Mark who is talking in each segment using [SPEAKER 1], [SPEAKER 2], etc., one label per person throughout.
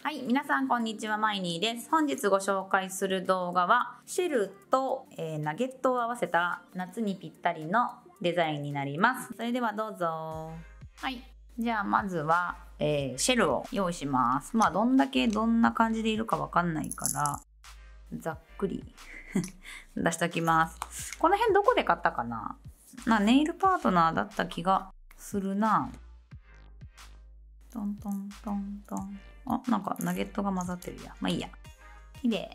[SPEAKER 1] はい、皆さんこんにちは、マイニーです。本日ご紹介する動画はシェルと、ナゲットを合わせた夏にぴったりのデザインになります。それではどうぞ。はい、じゃあまずは、シェルを用意します。どんな感じでいるかわかんないからざっくり出しときます。この辺どこで買ったかな。ネイルパートナーだった気がするな。トントントントン。なんかナゲットが混ざってるや。いいや。綺麗。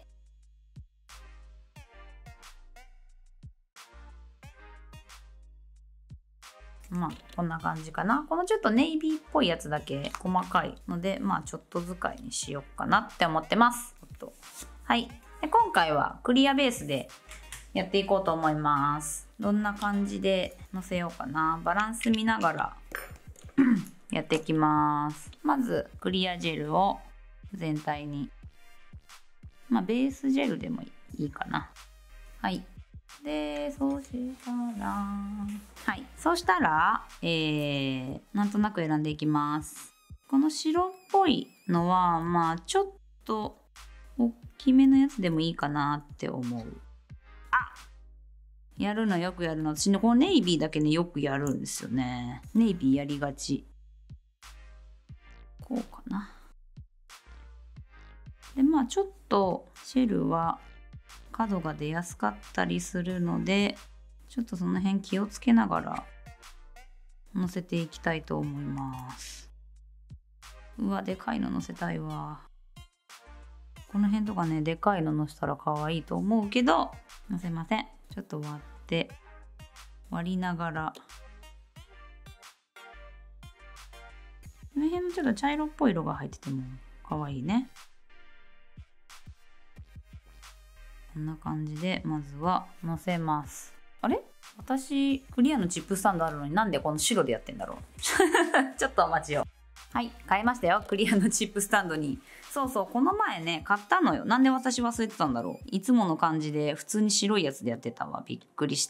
[SPEAKER 1] こんな感じかな。このちょっとネイビーっぽいやつだけ細かいので、ちょっと使いにしようかなって思ってます。はい。で、今回はクリアベースでやっていこうと思います。どんな感じでのせようかな。バランス見ながらやっていきます。まずクリアジェルを全体に、ベースジェルでもいいかな。はい。で、そうしたら、なんとなく選んでいきます。この白っぽいのはちょっと大きめのやつでもいいかなって思う。やるのよくやるの。私ね、このネイビーだけねよくやるんですよね。ネイビーやりがち。こうかな。でちょっとシェルは角が出やすかったりするので、ちょっとその辺気をつけながらのせていきたいと思います。うわ、でかいののせたいわ。この辺とかね、でかいののせたら可愛いと思うけど、のせません。ちょっと割りながら。この辺のちょっと茶色っぽい色が入ってても可愛いね。こんな感じでまずはのせます。あれ？私クリアのチップスタンドあるのになんでこの白でやってんだろうちょっとお待ちを。はい、買いましたよ、クリアのチップスタンドに。そうそう、この前ね買ったのよ。なんで私忘れてたんだろう。いつもの感じで普通に白いやつでやってたわ。びっくりした。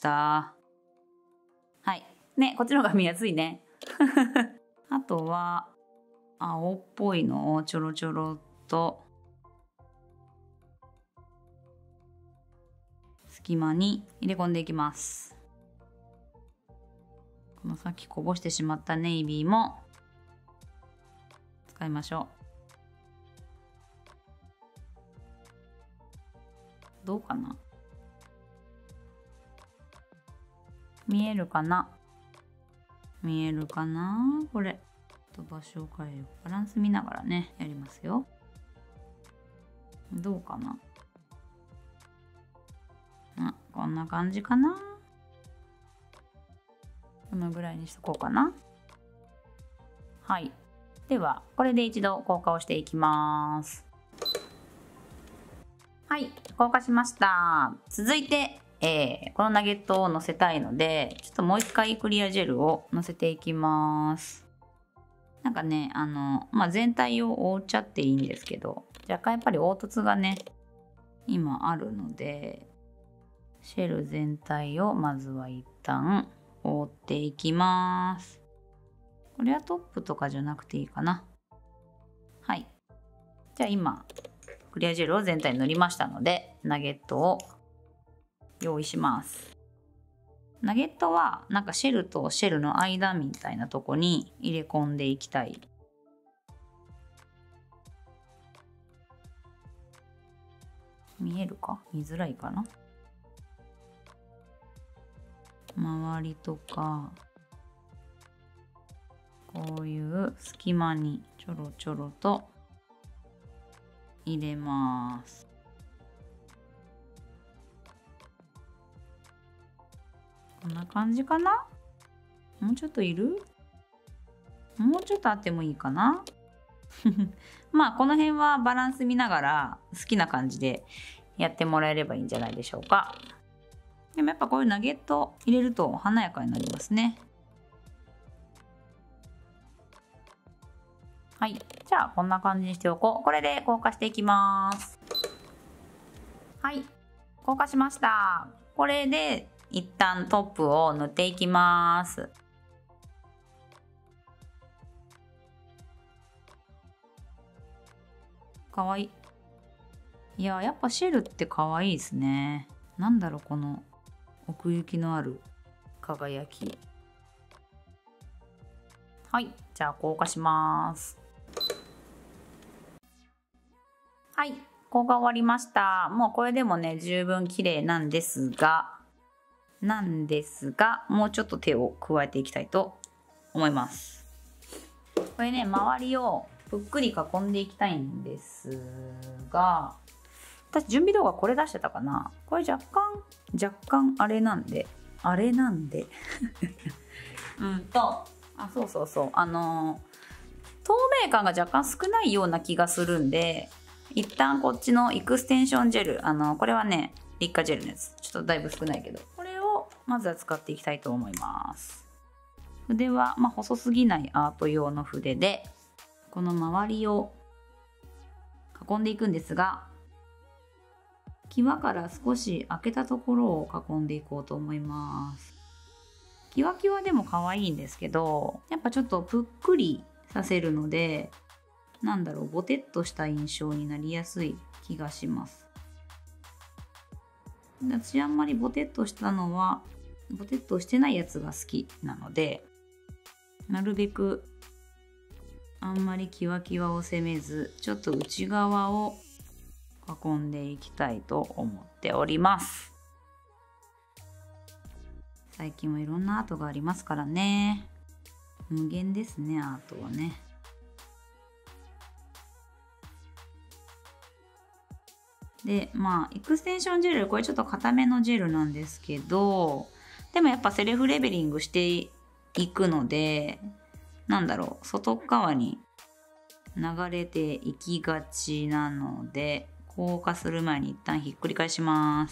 [SPEAKER 1] はいね、こっちの方が見やすいねあとは青っぽいのをちょろちょろっと隙間に入れ込んでいきます。このさっきこぼしてしまったネイビーも使いましょう。どうかな？見えるかな？これちょっと場所を変えよう。バランス見ながらねやりますよ。どうかな？こんな感じかな。このぐらいにしとこうかな。はい。ではこれで一度硬化をしていきます。はい、硬化しました。続いて、このナゲットをのせたいので、ちょっともう一回クリアジェルをのせていきます。なんかね、全体を覆っちゃっていいんですけど、若干やっぱり凹凸がね今あるので、シェル全体をまずは一旦覆っていきます。これはトップとかじゃなくていいかな。はい。じゃあ今クリアジェルを全体に塗りましたので、ナゲットを用意します。ナゲットはなんかシェルとシェルの間みたいなとこに入れ込んでいきたい。見えるか？見づらいかな？周りとかこういう隙間にちょろちょろと入れます。こんな感じかな？もうちょっといる？もうちょっとあってもいいかなこの辺はバランス見ながら好きな感じでやってもらえればいいんじゃないでしょうか。でもやっぱこういうナゲット入れると華やかになりますね。はい、じゃあこんな感じにしておこう。これで硬化していきます。はい、硬化しました。これで一旦トップを塗っていきます。 かわいい。いや、やっぱシェルってかわいいですね。なんだろう、この奥行きのある輝き。はい、じゃあ硬化します。はい、硬化終わりました。もうこれでもね、十分綺麗なんですが、もうちょっと手を加えていきたいと思います。これね、周りをぷっくり囲んでいきたいんですが、私準備動画これ出してたかな。これ若干あれなんでそう透明感が若干少ないような気がするんで、一旦こっちのエクステンションジェル、これはね立花ジェルのやつ、ちょっとだいぶ少ないけど、これをまずは使っていきたいと思います。筆は、細すぎないアート用の筆でこの周りを囲んでいくんですが、際から少し開けたところを囲んでいこうと思います。キワキワでも可愛いんですけど、やっぱちょっとぷっくりさせるので、ボテッとした印象になりやすい気がします。私あんまりボテッとしてないやつが好きなので、なるべくあんまりキワキワを攻めず、ちょっと内側を囲んでいきたいと思っております。最近もいろんなアートがありますからね。無限ですね、アートはね。で、エクステンションジェル、これちょっと固めのジェルなんですけど、でもやっぱセルフレベリングしていくので、外側に流れていきがちなので、硬化する前に一旦ひっくり返します。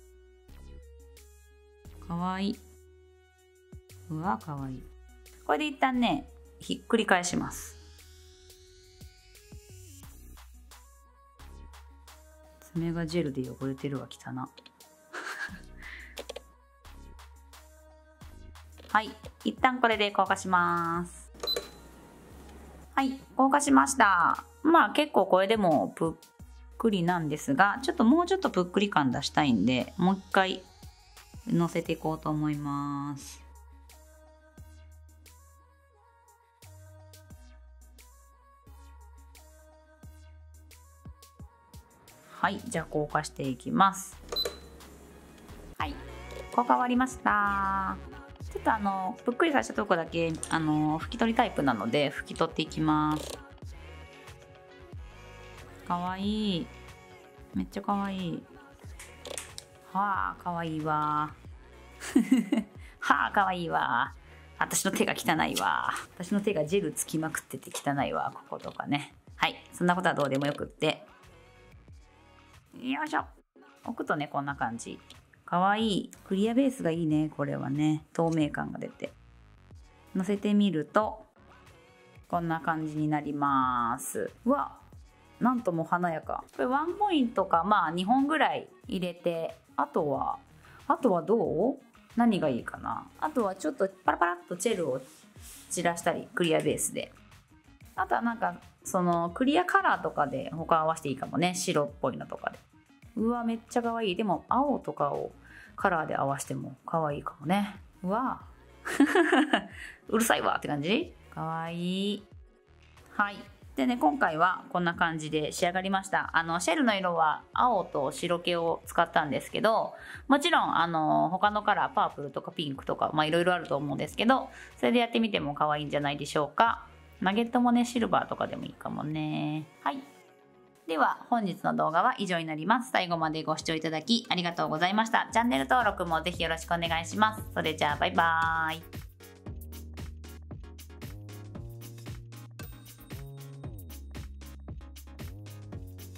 [SPEAKER 1] かわいい。うわ、かわいい。これで一旦ね、ひっくり返します。爪がジェルで汚れてるわ、汚な。はい、一旦これで硬化します。はい、硬化しました。結構これでもぷっくりなんですが、もうちょっとぷっくり感出したいんで、もう一回のせていこうと思います。はい、じゃあ硬化していきます。はい、硬化終わりました。ちょっとぷっくりさせたとこだけ拭き取りタイプなので拭き取っていきます。かわいい、めっちゃかわいい。はあ、かわいいわ。はあ、かわいいわ。私の手が汚いわ。私の手がジェルつきまくってて汚いわ、こことかね。はい、そんなことはどうでもよくって。よいしょ。置くとね、こんな感じ。かわいい。クリアベースがいいね、これはね。透明感が出て。のせてみると、こんな感じになります。うわ、なんとも華やか。これワンポイントか、2本ぐらい入れて、あとはどう？何がいいかな。あとはちょっとパラパラっとチェルを散らしたり、クリアベースで。あとはクリアカラーとかで他合わせていいかもね。白っぽいのとかで。うわ、めっちゃ可愛い。でも青とかをカラーで合わせても可愛いかもね。うわうるさいわって感じ。可愛い。はい。でね、今回はこんな感じで仕上がりました。シェルの色は青と白系を使ったんですけど、もちろん他のカラー、パープルとかピンクとかいろいろあると思うんですけど、それでやってみても可愛いんじゃないでしょうか。ナゲットもね、シルバーとかでもいいかもね。はい。では本日の動画は以上になります。最後までご視聴いただきありがとうございました。チャンネル登録もぜひよろしくお願いします。それじゃあバイバーイ。